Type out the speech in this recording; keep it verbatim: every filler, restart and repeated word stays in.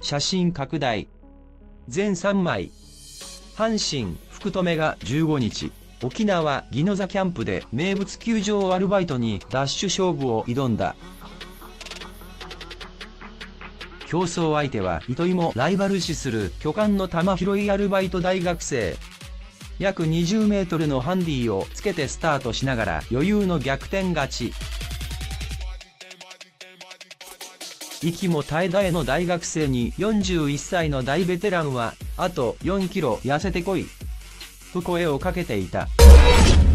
写真拡大。全さんまい。阪神、福留がじゅうごにち、沖縄宜野座キャンプで名物球場アルバイトにダッシュ勝負を挑んだ。競争相手は糸井もライバル視する巨漢の球拾いアルバイト大学生。約にじゅうメートルのハンディをつけてスタートしながら余裕の逆転勝ち。息も絶え絶えの大学生によんじゅういっさいの大ベテランは、あとよんキロ痩せてこい、と声をかけていた。